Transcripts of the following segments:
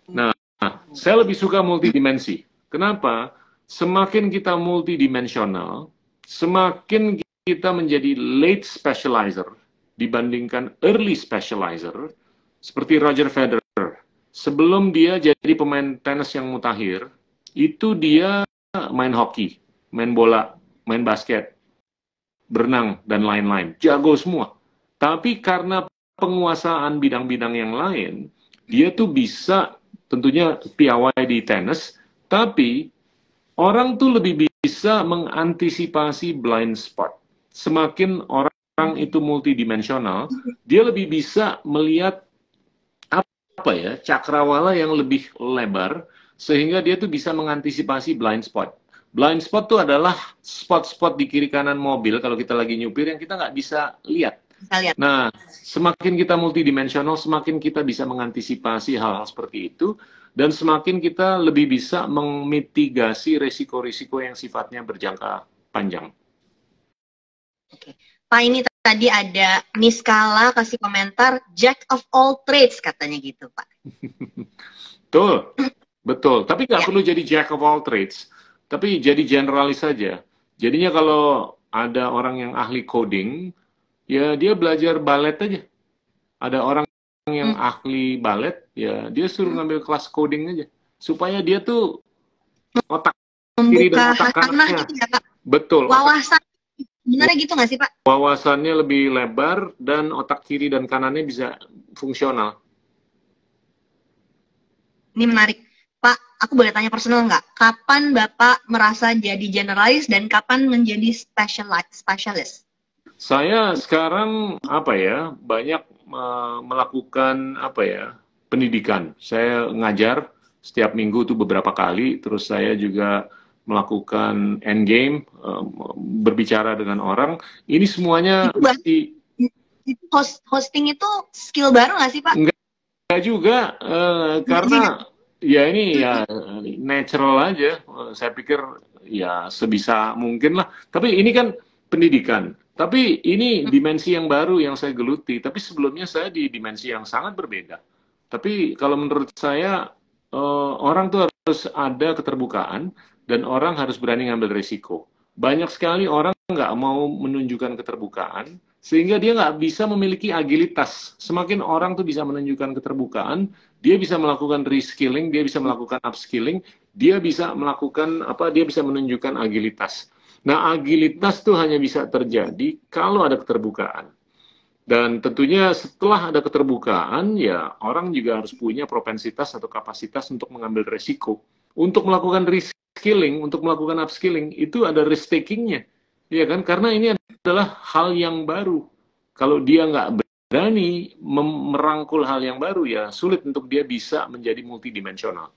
Nah, saya lebih suka multidimensi. Kenapa? Semakin kita multidimensional, semakin kita menjadi late specializer dibandingkan early specializer, seperti Roger Federer. Sebelum dia jadi pemain tenis yang mutakhir, itu dia main hoki, main bola, main basket, berenang, dan lain-lain. Jago semua. Tapi karena penguasaan bidang-bidang yang lain, dia tuh bisa tentunya piawai di tenis, tapi orang tuh lebih bisa mengantisipasi blind spot. Semakin orang itu multidimensional, dia lebih bisa melihat apa ya, cakrawala yang lebih lebar, sehingga dia tuh bisa mengantisipasi blind spot. Blind spot tuh adalah spot-spot di kiri kanan mobil kalau kita lagi nyupir yang kita nggak bisa lihat. Nah, semakin kita multidimensional, semakin kita bisa mengantisipasi hal-hal seperti itu, dan semakin kita lebih bisa memitigasi resiko-risiko yang sifatnya berjangka panjang. Oke. Pak, ini tadi ada Miss Kala kasih komentar, Jack of all trades katanya gitu, Pak. Betul, betul. Tapi nggak perlu jadi Jack of all trades, tapi jadi generalis saja. Jadinya kalau ada orang yang ahli coding, ya dia belajar balet aja. Ada orang yang ahli balet, ya dia suruh ngambil kelas coding aja. Supaya dia tuh otak kiri dan otak kanannya. Gitu ya, Pak? Betul. Wawasan, benar gitu nggak sih, Pak? Wawasannya lebih lebar dan otak kiri dan kanannya bisa fungsional. Ini menarik. Pak, aku boleh tanya personal nggak? Kapan Bapak merasa jadi generalis dan kapan menjadi spesialis? Saya sekarang banyak melakukan pendidikan. Saya ngajar setiap minggu tuh beberapa kali. Terus saya juga melakukan endgame, berbicara dengan orang. Ini semuanya hosting itu skill baru nggak sih, Pak? Enggak juga, karena ya ini ya natural aja. Saya pikir ya sebisa mungkin lah. Tapi ini kan pendidikan. Tapi ini dimensi yang baru yang saya geluti. Tapi sebelumnya saya di dimensi yang sangat berbeda. Tapi kalau menurut saya orang tuh harus ada keterbukaan dan orang harus berani ngambil risiko. Banyak sekali orang nggak mau menunjukkan keterbukaan sehingga dia nggak bisa memiliki agilitas. Semakin orang tuh bisa menunjukkan keterbukaan, dia bisa melakukan reskilling, dia bisa melakukan upskilling, dia bisa melakukan dia bisa menunjukkan agilitas. Nah, agilitas tuh hanya bisa terjadi kalau ada keterbukaan. Dan tentunya setelah ada keterbukaan, ya orang juga harus punya propensitas atau kapasitas untuk mengambil resiko. Untuk melakukan reskilling, untuk melakukan upskilling, itu ada risk takingnya. Ya kan? Karena ini adalah hal yang baru. Kalau dia nggak berani merangkul hal yang baru, ya sulit untuk dia bisa menjadi multidimensional.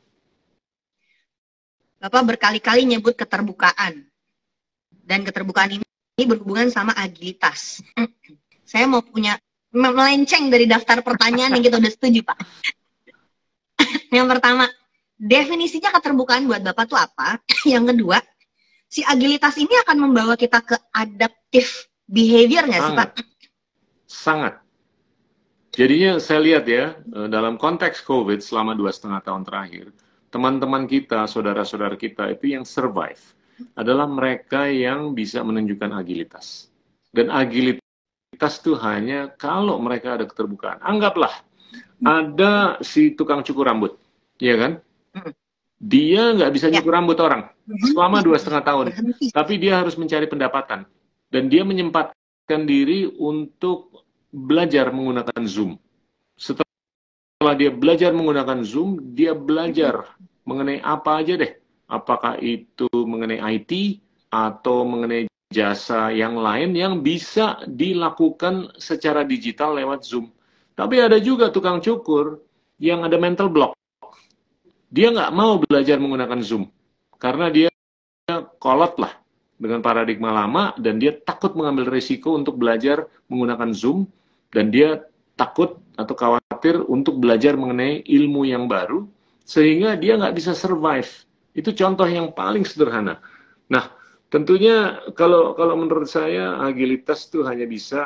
Bapak berkali-kali nyebut keterbukaan. Dan keterbukaan ini berhubungan sama agilitas. Saya mau melenceng dari daftar pertanyaan yang kita udah setuju, Pak. Yang pertama, definisinya keterbukaan buat Bapak tuh apa? Yang kedua, si agilitas ini akan membawa kita ke adaptive behavior nggak sih, Pak? Sangat. Jadinya saya lihat ya, dalam konteks COVID selama 2,5 tahun terakhir, teman-teman kita, saudara-saudara kita itu yang survive adalah mereka yang bisa menunjukkan agilitas. Dan agilitas itu hanya kalau mereka ada keterbukaan. Anggaplah ada si tukang cukur rambut, ya kan? Dia nggak bisa nyukur rambut orang selama 2,5 tahun, tapi dia harus mencari pendapatan. Dan dia menyempatkan diri untuk belajar menggunakan Zoom. Setelah dia belajar menggunakan Zoom, dia belajar mengenai apa aja deh. Apakah itu mengenai IT atau mengenai jasa yang lain yang bisa dilakukan secara digital lewat Zoom. Tapi ada juga tukang cukur yang ada mental block. Dia nggak mau belajar menggunakan Zoom karena dia kolot lah dengan paradigma lama dan dia takut mengambil risiko untuk belajar menggunakan Zoom dan dia takut atau khawatir untuk belajar mengenai ilmu yang baru sehingga dia nggak bisa survive. Itu contoh yang paling sederhana. Nah, tentunya kalau menurut saya agilitas itu hanya bisa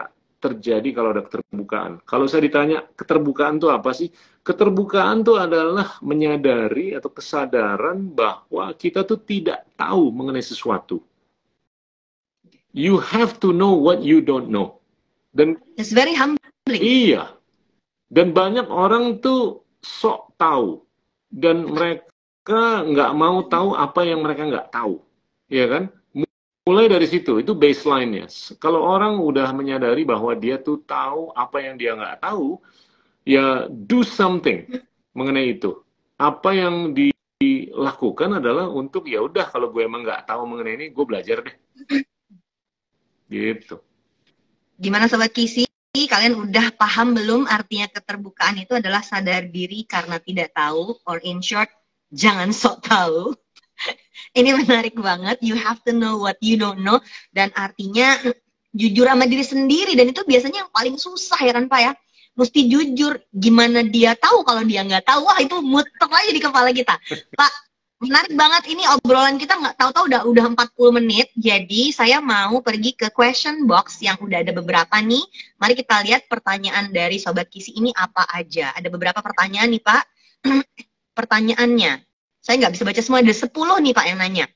terjadi kalau ada keterbukaan. Kalau saya ditanya keterbukaan itu apa sih? Keterbukaan itu adalah menyadari atau kesadaran bahwa kita tuh tidak tahu mengenai sesuatu. You have to know what you don't know. Dan It's very humbling. iya. Dan banyak orang tuh sok tahu. Dan mereka nggak mau tahu apa yang mereka nggak tahu. Ya kan? Mulai dari situ, itu baseline-nya. Kalau orang udah menyadari bahwa dia tuh tahu apa yang dia nggak tahu, ya do something mengenai itu. Apa yang dilakukan adalah untuk, ya udah kalau gue emang nggak tahu mengenai ini, gue belajar deh. Gitu. Gimana Sobat Kisi? Kalian udah paham belum artinya keterbukaan itu adalah sadar diri karena tidak tahu, or in short, jangan sok tahu. Ini menarik banget, you have to know what you don't know, dan artinya jujur sama diri sendiri, dan itu biasanya yang paling susah ya kan Pak ya, mesti jujur. Gimana dia tahu kalau dia nggak tahu? Wah, itu muter aja di kepala kita. Pak, menarik banget ini obrolan kita, nggak tahu-tahu udah 40 menit, jadi saya mau pergi ke question box yang udah ada beberapa nih. Mari kita lihat pertanyaan dari Sobat Kisi ini apa aja. Ada beberapa pertanyaan nih Pak. Pertanyaannya, saya nggak bisa baca semua, ada 10 nih Pak yang nanya.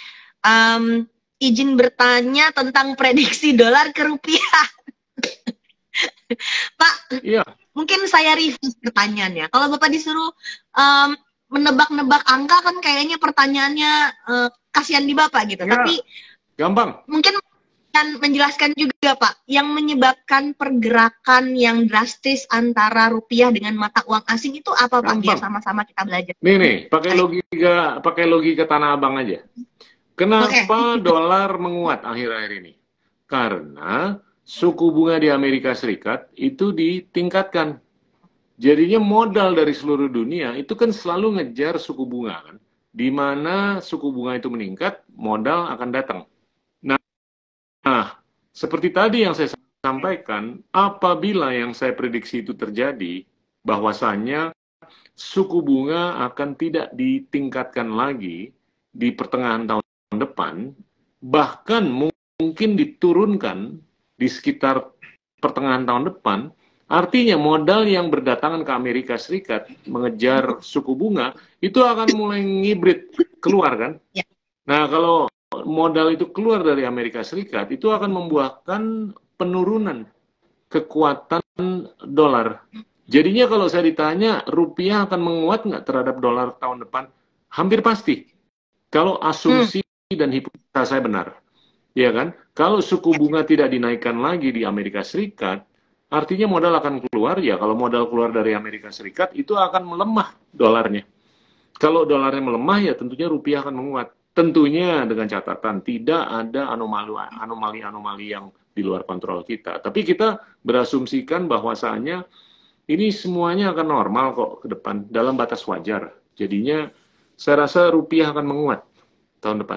Izin bertanya tentang prediksi dolar ke rupiah. Pak, Iya. mungkin saya review pertanyaannya. Kalau Bapak disuruh menebak-nebak angka kan kayaknya pertanyaannya kasihan di Bapak gitu. Ya, tapi gampang. Mungkin kan menjelaskan juga Pak, yang menyebabkan pergerakan yang drastis antara rupiah dengan mata uang asing itu apa Pak? Biar sama-sama kita belajar. Nih, pakai logika Tanah Abang aja. Kenapa dolar menguat akhir-akhir ini? Karena suku bunga di Amerika Serikat itu ditingkatkan. Jadinya modal dari seluruh dunia itu kan selalu ngejar suku bunga kan. Di mana suku bunga itu meningkat, modal akan datang. Nah, seperti tadi yang saya sampaikan, apabila yang saya prediksi itu terjadi, bahwasannya suku bunga akan tidak ditingkatkan lagi di pertengahan tahun depan, bahkan mungkin diturunkan di sekitar pertengahan tahun depan, artinya modal yang berdatangan ke Amerika Serikat mengejar suku bunga, itu akan mulai ngibrit keluar kan? Nah, kalau modal itu keluar dari Amerika Serikat, itu akan membuahkan penurunan kekuatan dolar. Jadinya kalau saya ditanya, rupiah akan menguat nggak terhadap dolar tahun depan? Hampir pasti. Kalau asumsi dan hipotesa saya benar. Ya kan? Kalau suku bunga tidak dinaikkan lagi di Amerika Serikat, artinya modal akan keluar. Ya, kalau modal keluar dari Amerika Serikat, itu akan melemah dolarnya. Kalau dolarnya melemah, ya tentunya rupiah akan menguat. Tentunya dengan catatan tidak ada anomali-anomali yang di luar kontrol kita. Tapi kita berasumsikan bahwasanya ini semuanya akan normal kok ke depan, dalam batas wajar. Jadinya saya rasa rupiah akan menguat tahun depan.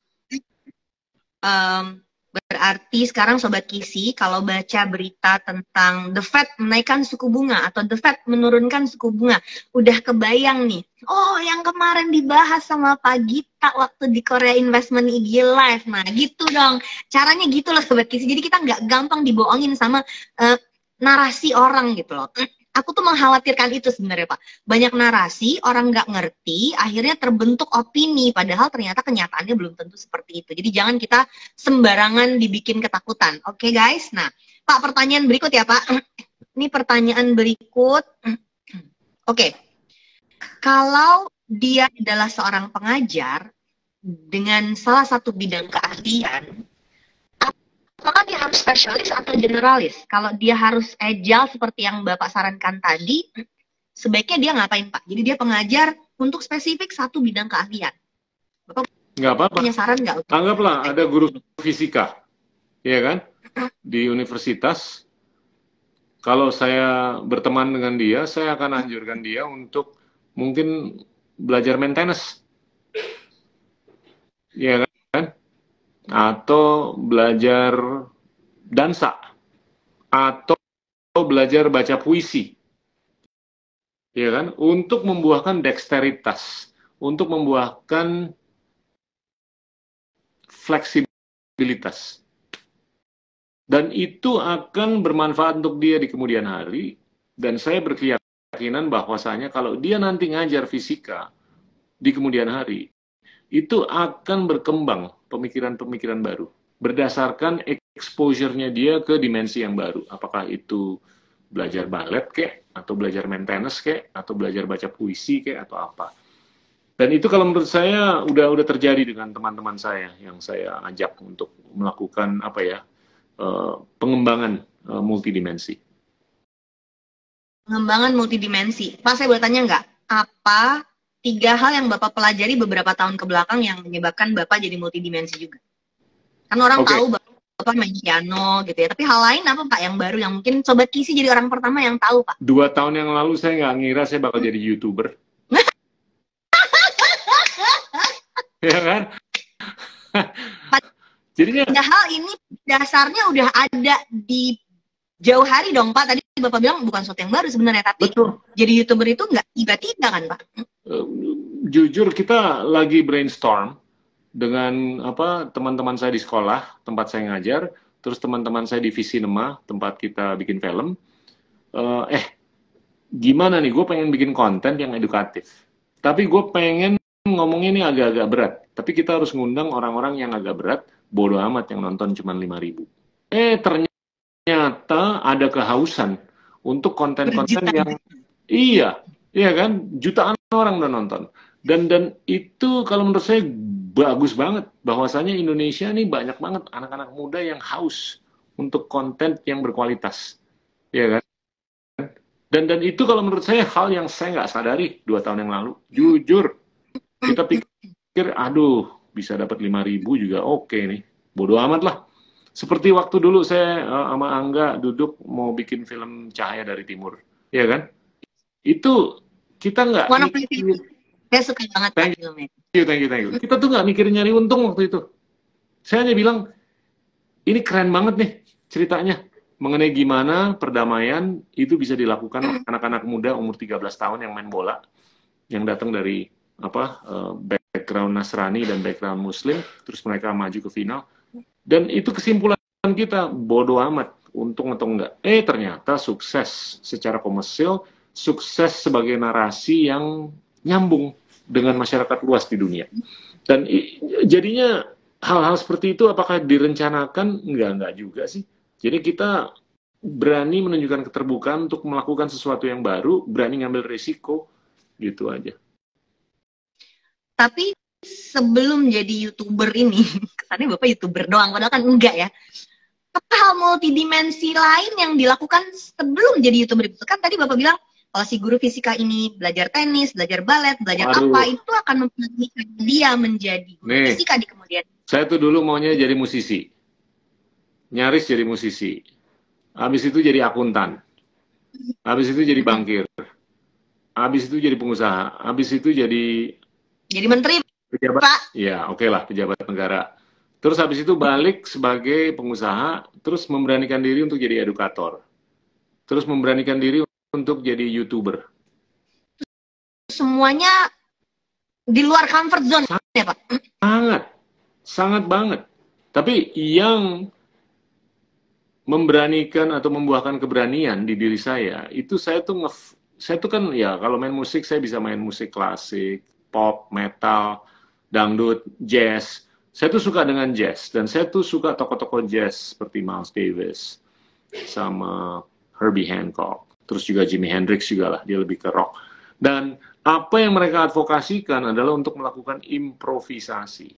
Berarti sekarang Sobat Kisi, kalau baca berita tentang The Fed menaikkan suku bunga atau The Fed menurunkan suku bunga, udah kebayang nih, oh yang kemarin dibahas sama Pak Gita waktu di Korea Investment IG Live. Nah gitu dong, caranya gitu loh Sobat Kisi. Jadi kita nggak gampang dibohongin sama narasi orang gitu loh. Aku tuh mengkhawatirkan itu sebenarnya Pak. Banyak narasi, orang nggak ngerti, akhirnya terbentuk opini, padahal ternyata kenyataannya belum tentu seperti itu. Jadi jangan kita sembarangan dibikin ketakutan. Oke guys, nah Pak, pertanyaan berikut ya Pak. Ini pertanyaan berikut. Oke, kalau dia adalah seorang pengajar dengan salah satu bidang keahlian, apakah dia harus spesialis atau generalis? Kalau dia harus agile seperti yang Bapak sarankan tadi, sebaiknya dia ngapain Pak? Jadi dia pengajar untuk spesifik satu bidang keahlian. Bapak nggak apa-apa. Punya saran nggak? Anggaplah ada guru fisika, ya kan? Di universitas. Kalau saya berteman dengan dia, saya akan anjurkan dia untuk mungkin belajar maintenance. Ya kan? Atau belajar dansa, atau belajar baca puisi, ya kan, untuk membuahkan dexteritas, untuk membuahkan fleksibilitas. Dan itu akan bermanfaat untuk dia di kemudian hari. Dan saya berkeyakinan bahwasanya kalau dia nanti ngajar fisika di kemudian hari, itu akan berkembang pemikiran-pemikiran baru. Berdasarkan exposure-nya dia ke dimensi yang baru. Apakah itu belajar balet kek, atau belajar main tenis kek, atau belajar baca puisi kek, atau apa. Dan itu kalau menurut saya udah terjadi dengan teman-teman saya yang saya ajak untuk melakukan apa ya, pengembangan multidimensi. Pengembangan multidimensi. Pak, saya boleh tanya nggak? Apa 3 hal yang Bapak pelajari beberapa tahun ke belakang yang menyebabkan Bapak jadi multidimensi juga? Kan orang tahu Bapak main piano gitu ya. Tapi hal lain apa Pak yang baru yang mungkin Sobat Kisi jadi orang pertama yang tahu Pak? 2 tahun yang lalu saya nggak ngira saya bakal jadi YouTuber. Ya kan? Jadinya hal ini dasarnya udah ada di jauh hari dong Pak. Tadi Bapak bilang bukan sesuatu yang baru sebenarnya, tapi betul. Jadi YouTuber itu nggak tiba-tiba kan Pak? Jujur kita lagi brainstorm dengan teman-teman saya di sekolah tempat saya ngajar, terus teman-teman saya di Visinema tempat kita bikin film. Gimana nih? Gue pengen bikin konten yang edukatif, tapi gue pengen ngomongnya ini agak-agak berat. Tapi kita harus ngundang orang-orang yang agak berat. Bodoh amat yang nonton cuma 5.000. Ternyata ada kehausan untuk konten-konten yang iya kan, jutaan orang udah nonton. Dan itu kalau menurut saya bagus banget bahwasanya Indonesia nih banyak banget anak-anak muda yang haus untuk konten yang berkualitas. Ya kan? Dan itu kalau menurut saya hal yang saya nggak sadari 2 tahun yang lalu. Jujur, kita pikir aduh bisa dapat 5.000 juga oke nih, bodoh amat lah. Seperti waktu dulu saya sama Angga duduk mau bikin film Cahaya dari Timur, ya kan? Itu kita nggak. Saya suka banget filmnya. Thank you. Kita tuh nggak mikirin nyari untung waktu itu. Saya hanya bilang ini keren banget nih ceritanya mengenai gimana perdamaian itu bisa dilakukan oleh anak-anak muda umur 13 tahun yang main bola, yang datang dari background Nasrani dan background Muslim, terus mereka maju ke final. Dan itu kesimpulan kita, bodoh amat untung atau enggak. Ternyata sukses secara komersil, sukses sebagai narasi yang nyambung dengan masyarakat luas di dunia. Dan jadinya hal-hal seperti itu apakah direncanakan? Enggak juga sih. Jadi kita berani menunjukkan keterbukaan untuk melakukan sesuatu yang baru, berani ngambil risiko, gitu aja. Tapi sebelum jadi YouTuber ini, kesannya Bapak YouTuber doang, padahal kan enggak ya. Apa hal multidimensi lain yang dilakukan sebelum jadi YouTuber itu? Kan tadi Bapak bilang, kalau si guru fisika ini belajar tenis, belajar balet, belajar apa, itu akan mempengaruhi dia menjadi guru fisika di kemudian. Saya tuh dulu maunya jadi musisi. Nyaris jadi musisi. Habis itu jadi akuntan. Habis itu jadi bankir. Habis itu jadi pengusaha. Habis itu jadi menteri, pejabat, Pak. Ya, oke lah, pejabat negara. Terus habis itu balik sebagai pengusaha, terus memberanikan diri untuk jadi edukator. Terus memberanikan diri untuk jadi YouTuber. Semuanya di luar comfort zone, ya Pak? Sangat banget. Tapi yang memberanikan atau membuahkan keberanian di diri saya, itu saya tuh kan ya kalau main musik saya bisa main musik klasik, pop, metal, dangdut, jazz. Saya tuh suka dengan jazz, dan saya tuh suka tokoh-tokoh jazz seperti Miles Davis, sama Herbie Hancock, terus juga Jimi Hendrix juga lah, dia lebih ke rock. Dan apa yang mereka advokasikan adalah untuk melakukan improvisasi.